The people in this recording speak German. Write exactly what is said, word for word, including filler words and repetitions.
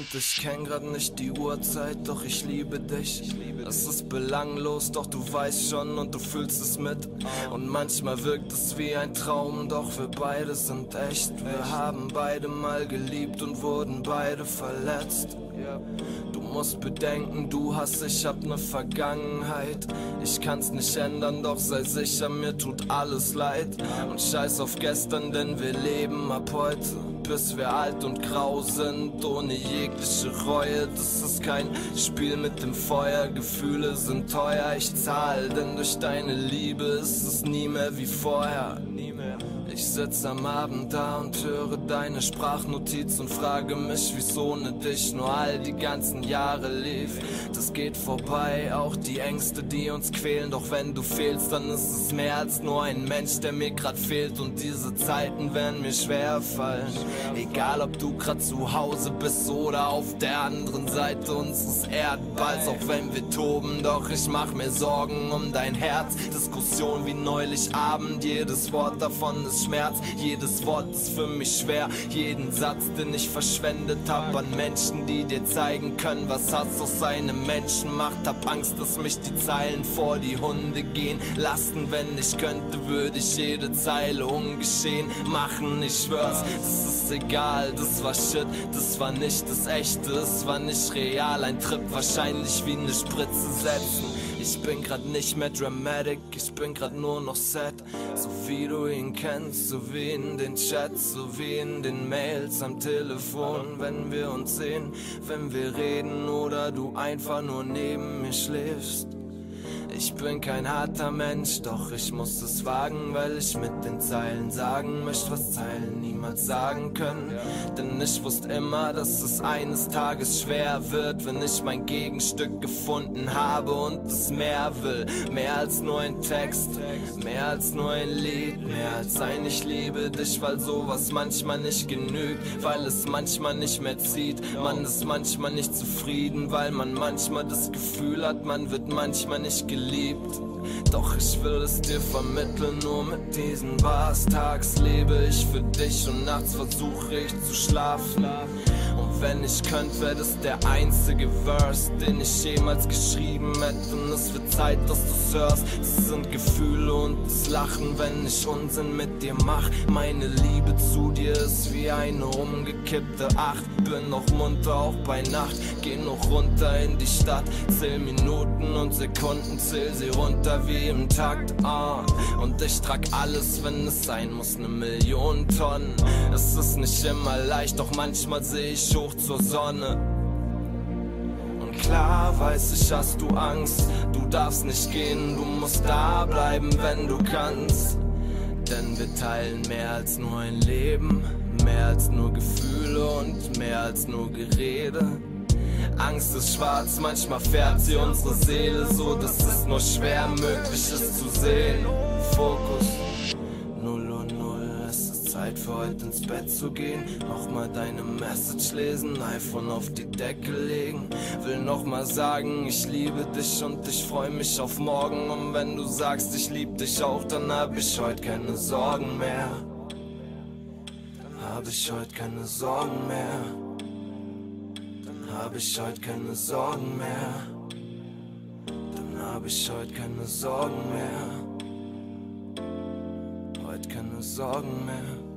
Und ich kenn grad nicht die Uhrzeit, doch ich liebe dich. Es ist belanglos, doch du weißt schon und du fühlst es mit. Und manchmal wirkt es wie ein Traum, doch wir beide sind echt. Wir haben beide mal geliebt und wurden beide verletzt. Du musst bedenken, du hast, ich hab ne Vergangenheit. Ich kann's nicht ändern, doch sei sicher, mir tut alles leid. Und scheiß auf gestern, denn wir leben ab heute, bis wir alt und grau sind, ohne jegliche Reue. Das ist kein Spiel mit dem Feuer, Gefühle sind teuer. Ich zahl, denn durch deine Liebe ist es nie mehr wie vorher. Nie mehr. Ich sitz am Abend da und höre deine Sprachnotiz und frage mich, wieso ohne dich nur all die ganzen Jahre lief. Das geht vorbei, auch die Ängste, die uns quälen. Doch wenn du fehlst, dann ist es mehr als nur ein Mensch, der mir grad fehlt. Und diese Zeiten werden mir schwer fallen. Egal ob du grad zu Hause bist oder auf der anderen Seite unseres Erdballs. Auch wenn wir toben, doch ich mach mir Sorgen um dein Herz. Diskussion wie neulich Abend, jedes Wort davon ist Schmerz, jedes Wort ist für mich schwer. Jeden Satz, den ich verschwendet hab an Menschen, die dir zeigen können, was Hass aus einem Menschen macht. Hab Angst, dass mich die Zeilen vor die Hunde gehen lassen. Wenn ich könnte, würde ich jede Zeile ungeschehen machen. Ich schwör's, das ist egal, das war Shit, das war nicht das Echte, das war nicht real. Ein Trip wahrscheinlich wie ne Spritze setzen. Ich bin grad nicht mehr dramatic, ich bin grad nur noch sad. So wie du ihn kennst, so wie in den Chats, so wie in den Mails am Telefon. Wenn wir uns sehen, wenn wir reden oder du einfach nur neben mir schläfst. Ich bin kein harter Mensch, doch ich muss es wagen, weil ich mit den Zeilen sagen möchte, was Zeilen niemals sagen können. Denn ich wusste immer, dass es eines Tages schwer wird, wenn ich mein Gegenstück gefunden habe und es mehr will. Mehr als nur ein Text, mehr als nur ein Lied, mehr als ein Ich liebe dich, weil sowas manchmal nicht genügt, weil es manchmal nicht mehr zieht. Man ist manchmal nicht zufrieden, weil man manchmal das Gefühl hat, man wird manchmal nicht geliebt. Doch ich will es dir vermitteln, nur mit diesen Bars. Tags lebe ich für dich und nachts versuche ich zu schlafen. Und wenn ich könnte, wäre das der einzige Verse, den ich jemals geschrieben hätte. Und es wird Zeit, dass du's hörst. Es sind Gefühle und das Lachen, wenn ich Unsinn mit dir mach. Meine Liebe zu dir ist wie eine umgekippte Acht. Bin noch munter, auch bei Nacht. Geh noch runter in die Stadt. Zähl Minuten und Sekunden, zähl sie runter wie im Takt. Ah. Und ich trag alles, wenn es sein muss, ne Million Tonnen. Es ist nicht immer leicht, doch manchmal seh ich hoch zur Sonne. Und klar weiß ich, hast du Angst. Du darfst nicht gehen, du musst da bleiben, wenn du kannst. Denn wir teilen mehr als nur ein Leben, mehr als nur Gefühle und mehr als nur Gerede. Angst ist schwarz, manchmal färbt sie unsere Seele so, dass es nur schwer möglich ist zu sehen. Fokus null Uhr null, es ist Zeit für heute ins Bett zu gehen. Nochmal deine Message lesen, iPhone auf die Decke legen. Will nochmal sagen, ich liebe dich und ich freu mich auf morgen. Und wenn du sagst, ich lieb dich auch, dann hab ich heute keine Sorgen mehr. Dann hab ich heute keine Sorgen mehr. Hab ich heute keine Sorgen mehr. Dann hab ich heute keine Sorgen mehr. Heute keine Sorgen mehr.